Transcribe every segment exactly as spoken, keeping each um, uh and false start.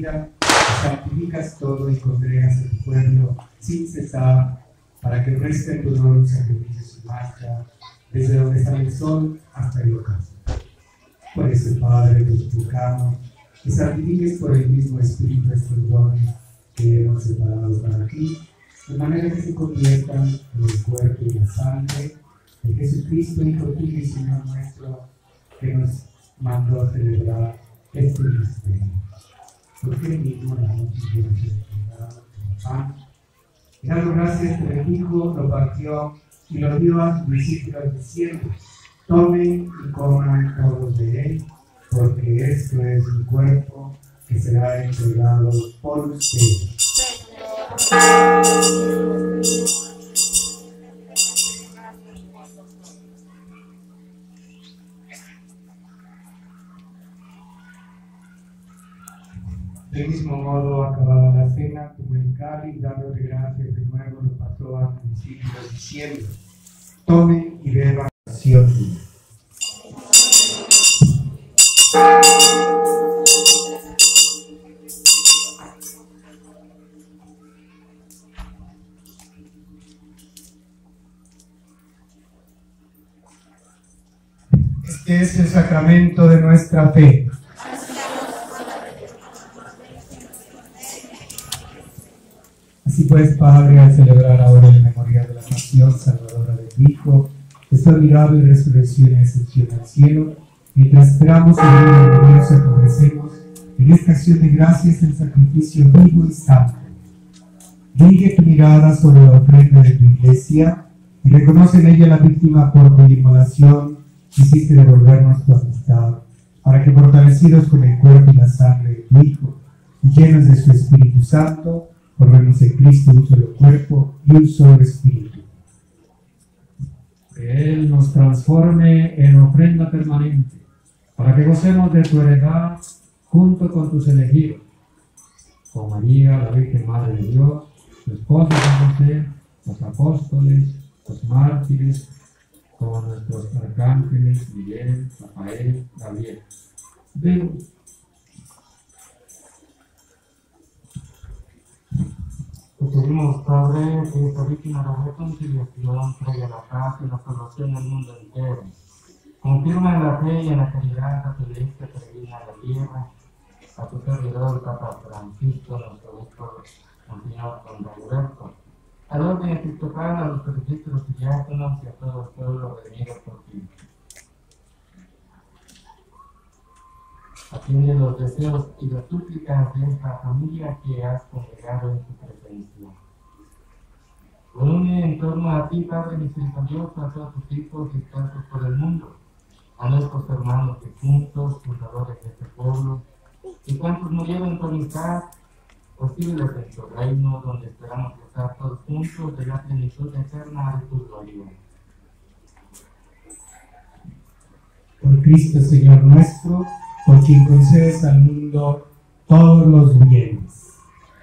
vida, santificas todo y congregas a tu pueblo sin cesar, para que reste en tu honor un sacrificio sin mancha, desde donde sale el sol hasta el ocaso. Por eso, Padre, te suplicamos que santifiques por el mismo Espíritu estos dones que hemos separado para ti, de manera que se conviertan en el cuerpo y la sangre de Jesucristo, Hijo tuyo y Señor nuestro, que nos mandó a celebrar este misterio. Porque él mismo la noche que nos entregado como pan, y dando gracias te bendijo, lo partió y lo dio a sus discípulos diciendo: tomen y coman todos de él, porque esto es mi cuerpo que será entregado por ustedes. Del mismo modo, acabada la cena, tomó el cáliz, dándote gracias de nuevo, lo pasó a sus discípulos diciendo: tomen y beban oración mía. Este es el sacramento de nuestra fe. Así pues, Padre, al celebrar ahora el memorial de la pasión salvadora de tu Hijo, de su admirable resurrección y ascensión al cielo, mientras esperamos el día glorioso que ofrecemos en esta acción de gracias el sacrificio vivo y santo. Dirige tu mirada sobre la ofrenda de tu iglesia y reconoce en ella la víctima por tu inmolación quisiste devolvernos tu amistad, para que fortalecidos con el cuerpo y la sangre de tu Hijo y llenos de su Espíritu Santo, formemos en Cristo un solo cuerpo y un solo espíritu. Que Él nos transforme en ofrenda permanente, para que gocemos de tu heredad junto con tus elegidos, con María, la Virgen Madre de Dios, su esposo San José, los apóstoles, los mártires, con nuestros arcángeles Miguel, Rafael, Gabriel. Ven. Te pedimos, Padre, que esta víctima de reconciliación traiga la paz y la salvación al mundo entero. Confirma en la fe y en la caridad a tu iglesia peregrina a la tierra, a tu servidor, el Papa Francisco, nuestro obispo, Monseñor Don Alberto, al orden episcopal, a los presbíteros y diáconos y a todo el pueblo redimido por ti. Atiende los deseos y las súplicas de esta familia que has congregado en tu presencia. Une en torno a ti, Padre misericordioso, a todos tus hijos dispersos por el mundo, a nuestros hermanos difuntos, fundadores de este pueblo, y cuantos murieron por amistad, posibles en tu reino, donde esperamos estar todos juntos de la plenitud eterna de tu gloria. Por Cristo, Señor nuestro, por quien concedes al mundo todos los bienes.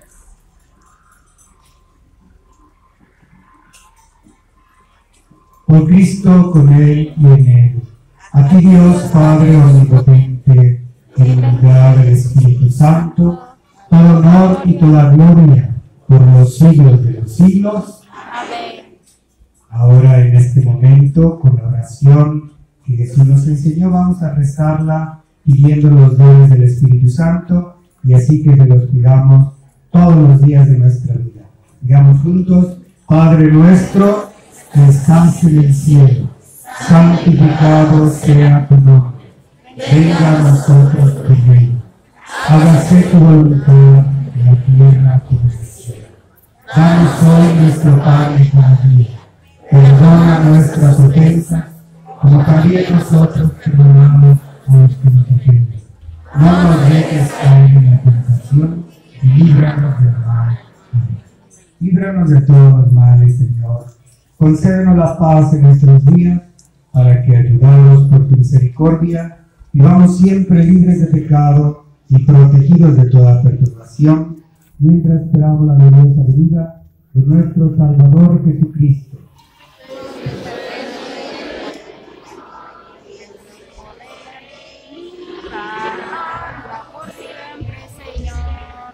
Por Cristo, con Él y en Él. A ti, Dios Padre omnipotente, en la unidad del Espíritu Santo, todo honor y toda gloria por los siglos de los siglos. Amén. Ahora, en este momento, con la oración que Jesús nos enseñó, vamos a rezarla pidiendo los dones del Espíritu Santo, y así que se los pidamos todos los días de nuestra vida. Digamos juntos: Padre nuestro que estás en el cielo, santificado sea tu nombre. Venga a nosotros tu reino. Hágase tu voluntad en la tierra como en el cielo. Danos hoy nuestro pan de cada día. Perdona nuestras ofensas, como también nosotros perdonamos a los que nos ofenden. No nos dejes caer en la tentación y líbranos del mal. Amén. Líbranos de todos los males, Señor. Concédenos la paz en nuestros días, para que, ayudados por tu misericordia, vivamos siempre libres de pecado y protegidos de toda perturbación, mientras esperamos la gloriosa venida de nuestro Salvador Jesucristo. Por siempre, Señor.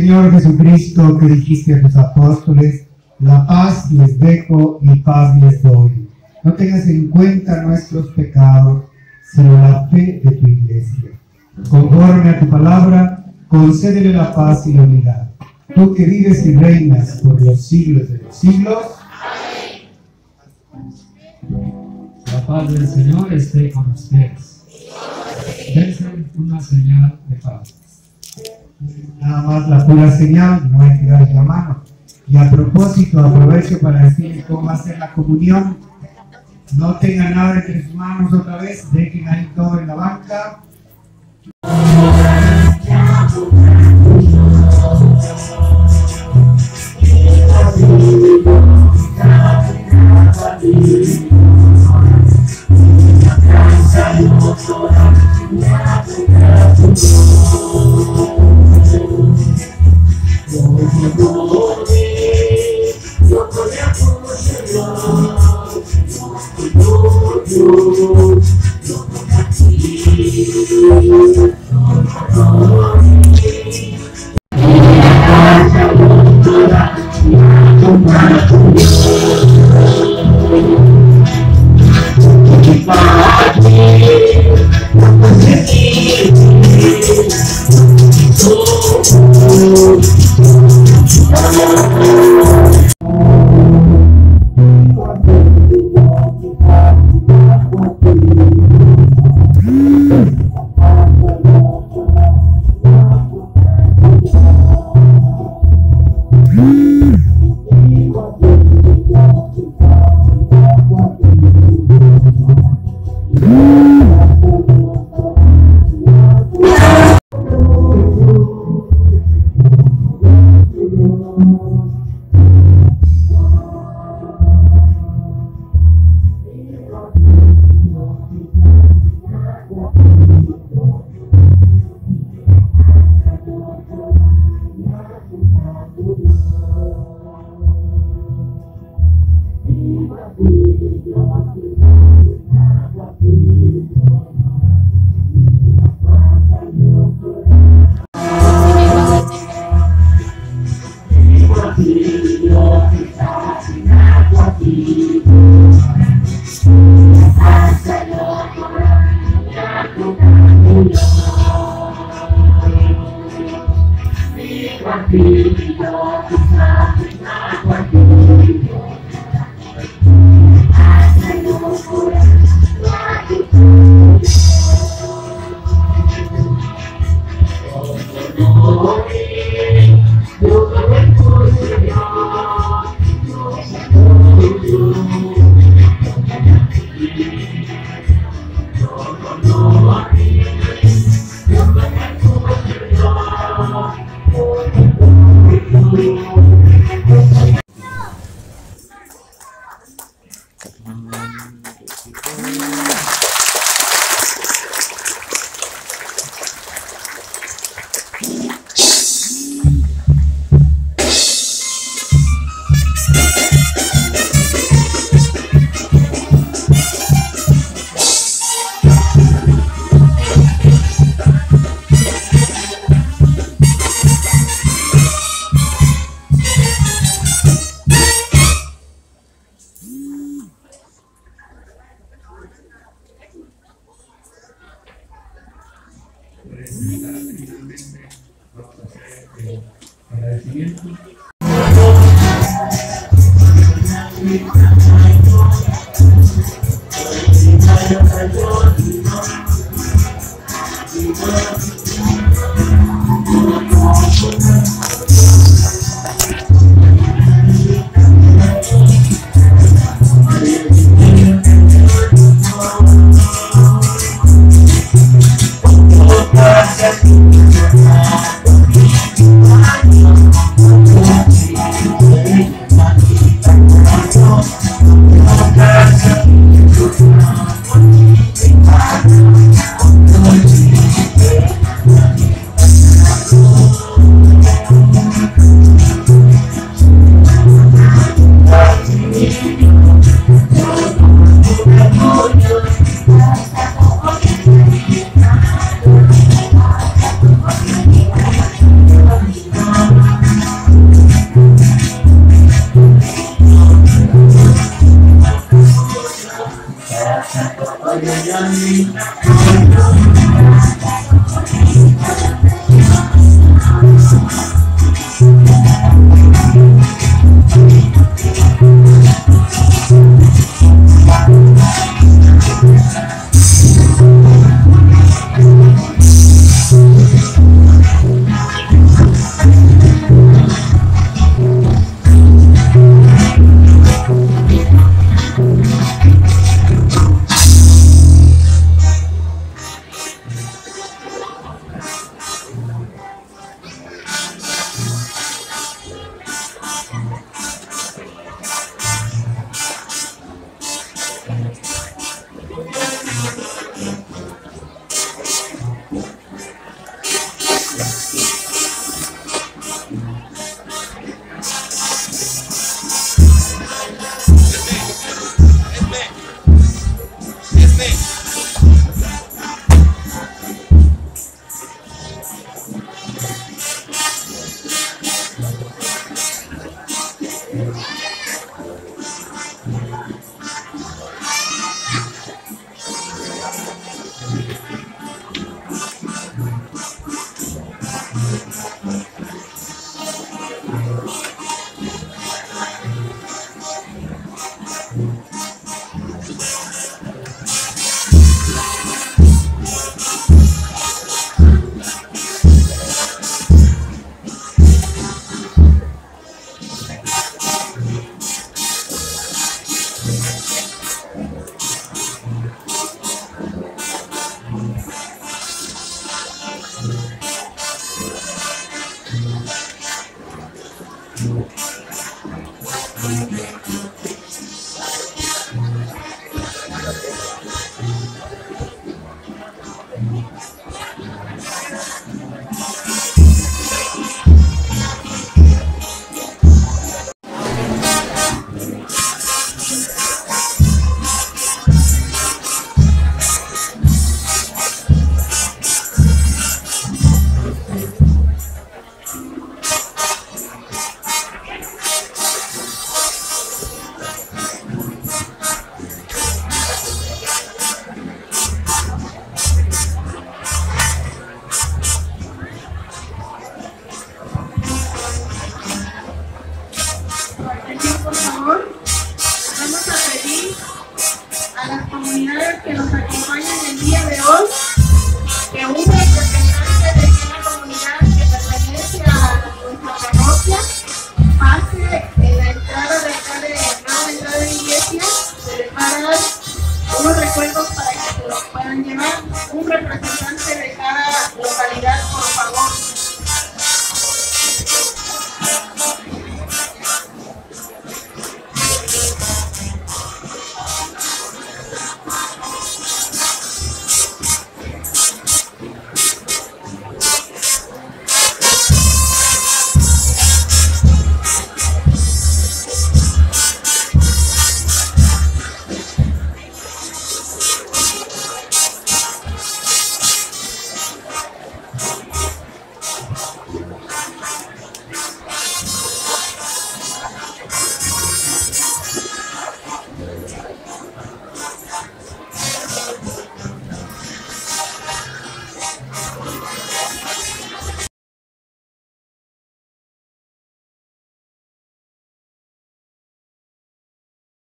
Señor Jesucristo, que dijiste a tus apóstoles, la paz les dejo y paz les doy. No tengas en cuenta nuestros pecados, sino la fe de tu iglesia. Conforme a tu palabra, concédele la paz y la unidad. Tú que vives y reinas por los siglos de los siglos. La paz del Señor esté con ustedes. Dense una señal de paz. Nada más la pura señal, no hay que dar la mano. Y a propósito, aprovecho para decirles cómo va a ser la comunión. No tengan nada entre sus manos otra vez, dejen ahí todo en la banca. Por favor, vamos a pedir a las comunidades que nos